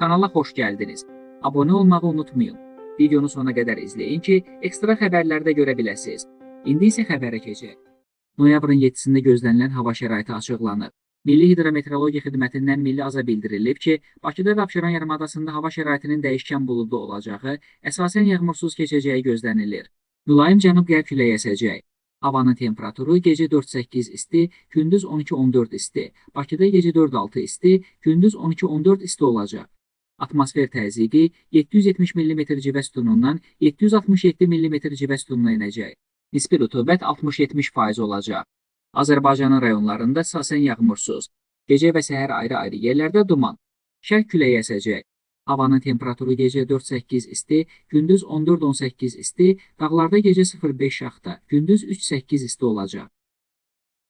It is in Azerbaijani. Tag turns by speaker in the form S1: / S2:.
S1: Kanala xoş gəldiniz. Abunə olmağı unutmayın. Videonu sona qədər izləyin ki, ekstra xəbərlərdə görə biləsiniz. İndi isə xəbərə keçək. Noyabrın 7-sində gözlənilən hava şəraiti açıqlanır. Milli Hidrometeorologiya Xidmətindən milli aza bildirilib ki, Bakıda və Abşeron yarımadasında hava şəraitinin dəyişkən buludlu olacağı, əsasən yağmursuz keçəcəyi gözlənilir. Mülayim cənub-qərb küləyi əsəcək. Havanın temperaturu gecə 4-8 isti, gündüz 12-14 isti. Bakıda gecə 4-6 isti, gündüz 12-14 isti olacaq. Atmosfer təzyiqi 770 mm civə sütunundan 767 mm civə sütununa enəcək. Nisbi rütubət 60-70% olacaq. Azərbaycanın rayonlarında əsasən yağmursuz. Gecə və səhər ayrı-ayrı yerlərdə duman. Şərq küləyi əsəcək. Havanın temperaturu gecə 4-8 isti, gündüz 14-18 isti, dağlarda gecə 0-5 şaxta, gündüz 3-8 isti olacaq.